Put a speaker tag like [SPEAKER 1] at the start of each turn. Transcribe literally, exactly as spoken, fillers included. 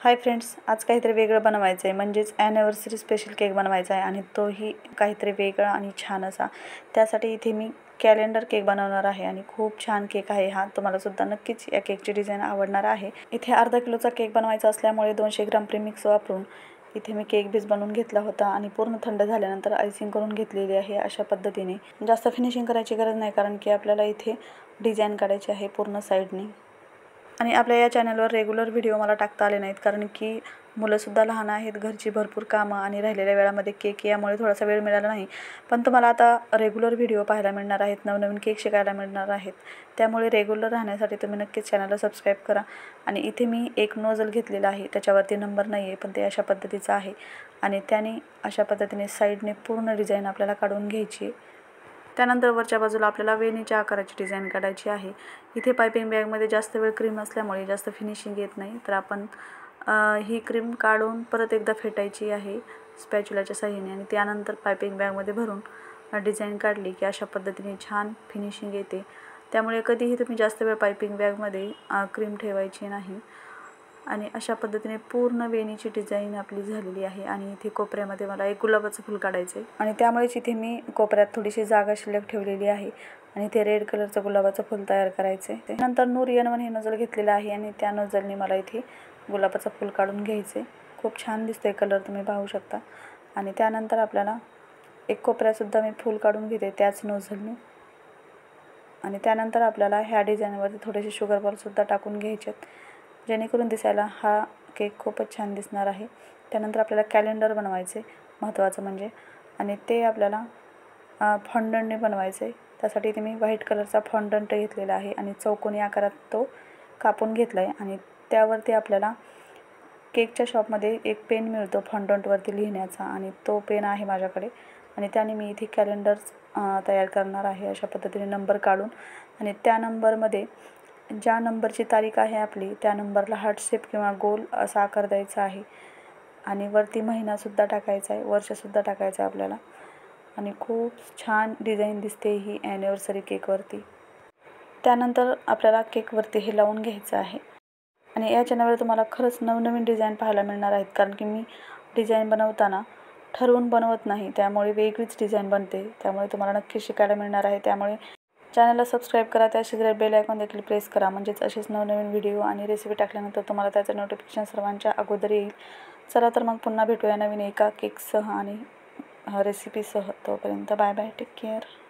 [SPEAKER 1] Hi friends, आज काहीतरी वेगळं बनवायचं आहे, म्हणजेच ॲनिव्हर्सरी स्पेशल केक बनवायचा आहे आणि तोही काहीतरी वेगळा आणि छान असा। त्यासाठी इथे मी कॅलेंडर केक बनवणार आहे आणि खूप छान केक आहे हा। तुम्हाला सुद्धा नक्कीच या केकची डिझाइन आवडणार आहे। इथे अर्धा किलोचा केक बनवायचा असल्यामुळे दोनशे ग्राम प्रीमिक्स वापरून इथे मी केक बेस बनवून घेतला होता आणि पूर्ण थंड झाल्यानंतर आयसिंग करून घेतलेली आहे। अशा पद्धतीने जास्त फिनिशिंग करायची गरज नाही, कारण की आपल्याला इथे डिझाइन काढायची आहे पूर्ण साइडनी। आणि आपल्या या चॅनलवर रेग्युलर व्हिडिओ मला टाकता आले नाहीत, कारण की मुलंसुद्धा लहान आहेत, घरची भरपूर कामं आणि राहिलेल्या वेळामध्ये केक यामुळे थोडासा वेळ मिळाला नाही। पण तुम्हाला आता रेग्युलर व्हिडिओ पाहायला मिळणार आहेत, नवनवीन केक शिकायला मिळणार आहेत। त्यामुळे रेग्युलर राहण्यासाठी तुम्ही नक्कीच चॅनलला सबस्क्राईब करा। आणि इथे मी एक नोझल घेतलेला आहे, त्याच्यावरती नंबर नाही आहे, पण ते अशा पद्धतीचं आहे आणि त्याने अशा पद्धतीने साईडने पूर्ण डिझाइन आपल्याला काढून घ्यायची आहे। त्यानंतर वरच्या बाजूला आपल्याला वेणीच्या आकाराची डिझाइन काढायची आहे। इथे पायपिंग बॅगमध्ये जास्त वेळ क्रीम असल्यामुळे जास्त फिनिशिंग येत नाही, तर आपण ही क्रीम काढून परत एकदा फेटायची आहे स्पॅच्युलाच्या साहाय्याने आणि त्यानंतर पायपिंग बॅगमध्ये भरून डिझाइन काढली की अशा पद्धतीने छान फिनिशिंग येते। त्यामुळे कधीही तुम्ही जास्त वेळ पायपिंग बॅगमध्ये क्रीम ठेवायची नाही। आणि अशा पद्धतीने पूर्ण वेणीची डिझाइन आपली झालेली आहे। आणि इथे कोपऱ्यामध्ये मला एक गुलाबाचं फूल काढायचं आहे आणि त्यामुळेच इथे मी कोपऱ्यात थोडीशी जागा शिल्लक ठेवलेली आहे आणि ते रेड कलरचं गुलाबाचं फूल तयार करायचं आहे। त्यानंतर नूर एन वन हे नोझल घेतलेलं आहे आणि त्या नोझलने मला इथे गुलाबाचं फूल काढून घ्यायचं आहे। खूप छान दिसतंय कलर, तुम्ही पाहू शकता। आणि त्यानंतर आपल्याला एक कोपऱ्यासुद्धा मी फूल काढून घेते त्याच नोझलने। आणि त्यानंतर आपल्याला ह्या डिझाईनवरती थोडेसे शुगर बॉलसुद्धा टाकून घ्यायचे आहेत, जेणेकरून दिसायला हा केक खूपच छान दिसणार आहे। त्यानंतर आपल्याला कॅलेंडर बनवायचे महत्त्वाचं म्हणजे, आणि ते आपल्याला फॉन्डंटने बनवायचे। त्यासाठी इथे मी व्हाईट कलरचा फॉन्डंट घेतलेला आहे आणि चौकोनी आकारात तो कापून घेतला आहे। आणि त्यावरती आपल्याला केकच्या शॉपमध्ये एक पेन मिळतो फॉन्डंटवरती लिहिण्याचा, आणि तो पेन आहे माझ्याकडे आणि त्याने मी इथे कॅलेंडर तयार करणार आहे अशा पद्धतीने नंबर काढून। आणि त्या नंबरमध्ये ज्या नंबरची तारीख आहे आपली त्या नंबरला हार्ट शेप किंवा गोल असा आकार द्यायचा आहे आणि वरती महिनासुद्धा टाकायचा आहे, वर्षसुद्धा टाकायचं आहे आपल्याला। आणि खूप छान डिझाइन दिसते ही ॲनिव्हर्सरी केकवरती। त्यानंतर आपल्याला केकवरती हे लावून घ्यायचं आहे। आणि या चॅनलवर तुम्हाला खरंच नवनवीन डिझाइन पाहायला मिळणार आहेत, कारण की मी डिझाइन बनवताना ठरवून बनवत नाही, त्यामुळे वेगळीच डिझाइन बनते। त्यामुळे तुम्हाला नक्की शिकायला मिळणार आहे। त्यामुळे चॅनलला सबस्क्राईब करा, त्या शेजारी बेल आयकॉन देखील प्रेस करा, म्हणजेच असेच नवनवीन व्हिडिओ आणि रेसिपी टाकल्यानंतर तुम्हाला त्याचं नोटिफिकेशन सर्वांच्या अगोदर येईल। चला तर मग पुन्हा भेटूया नवीन एका केकसह आणि रेसिपीसह। तोपर्यंत बाय बाय, टेक केअर।